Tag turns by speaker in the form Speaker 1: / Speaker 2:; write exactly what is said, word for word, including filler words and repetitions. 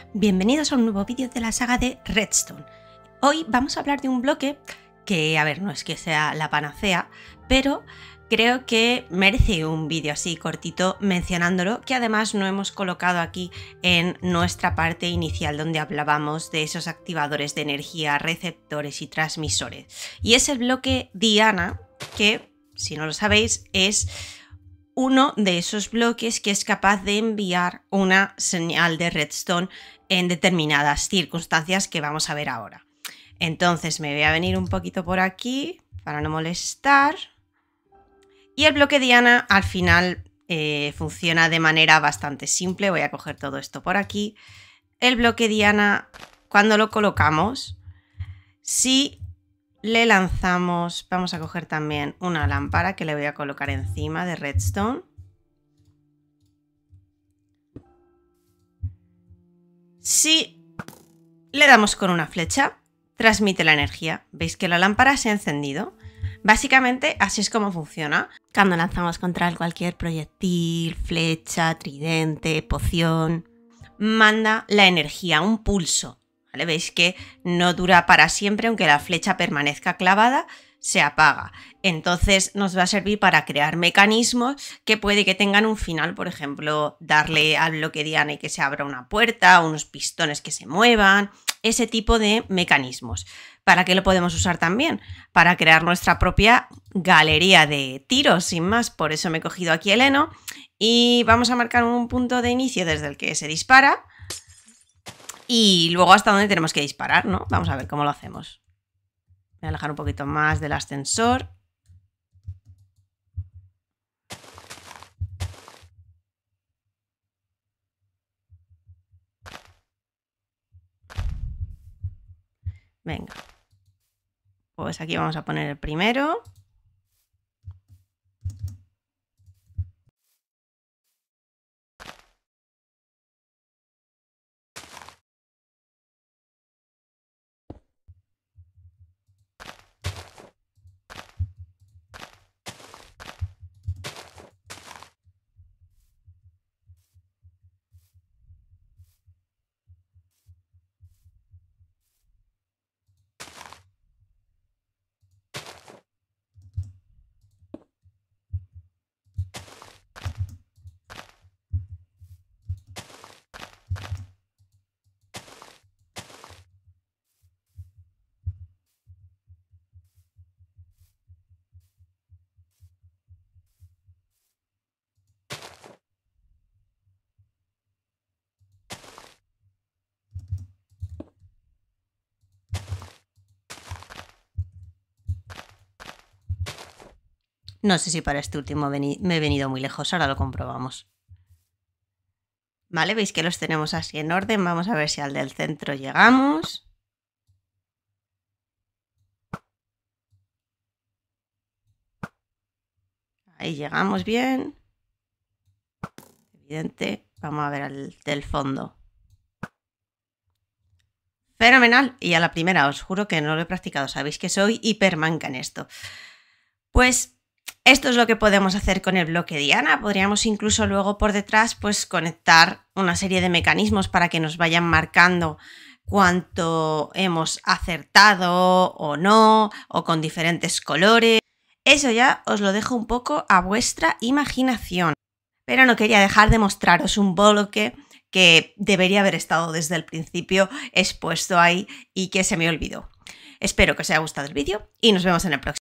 Speaker 1: Bienvenidos a un nuevo vídeo de la saga de Redstone. Hoy vamos a hablar de un bloque que, a ver, no es que sea la panacea, pero creo que merece un vídeo así cortito mencionándolo, que además no hemos colocado aquí en nuestra parte inicial donde hablábamos de esos activadores de energía, receptores y transmisores. Y es el bloque Diana, que, si no lo sabéis, es uno de esos bloques que es capaz de enviar una señal de redstone en determinadas circunstancias que vamos a ver ahora. Entonces me voy a venir un poquito por aquí para no molestar. Y el bloque Diana al final eh, funciona de manera bastante simple. Voy a coger todo esto por aquí. El bloque Diana, cuando lo colocamos, si le lanzamos, vamos a coger también una lámpara que le voy a colocar encima de redstone. Si le damos con una flecha, transmite la energía. ¿Veis que la lámpara se ha encendido? Básicamente así es como funciona cuando lanzamos contra cualquier proyectil, flecha, tridente, poción. Manda la energía, un pulso. ¿Vale? Veis que no dura para siempre, aunque la flecha permanezca clavada, se apaga. Entonces nos va a servir para crear mecanismos que puede que tengan un final, por ejemplo, darle al bloque Diana y que se abra una puerta, unos pistones que se muevan, ese tipo de mecanismos. ¿Para qué lo podemos usar también? Para crear nuestra propia galería de tiros, sin más. Por eso me he cogido aquí el heno y vamos a marcar un punto de inicio desde el que se dispara y luego hasta dónde tenemos que disparar, ¿no? Vamos a ver cómo lo hacemos. Voy a alejar un poquito más del ascensor. Venga. Pues aquí vamos a poner el primero. No sé si para este último me he venido muy lejos, ahora lo comprobamos. Vale, veis que los tenemos así en orden. Vamos a ver si al del centro llegamos. Ahí llegamos bien. Evidente. Vamos a ver al del fondo. Fenomenal. Y a la primera, os juro que no lo he practicado. Sabéis que soy hipermanca en esto. Pues esto es lo que podemos hacer con el bloque Diana. Podríamos incluso luego por detrás pues conectar una serie de mecanismos para que nos vayan marcando cuánto hemos acertado o no, o con diferentes colores. Eso ya os lo dejo un poco a vuestra imaginación. Pero no quería dejar de mostraros un bloque que debería haber estado desde el principio expuesto ahí y que se me olvidó. Espero que os haya gustado el vídeo y nos vemos en el próximo.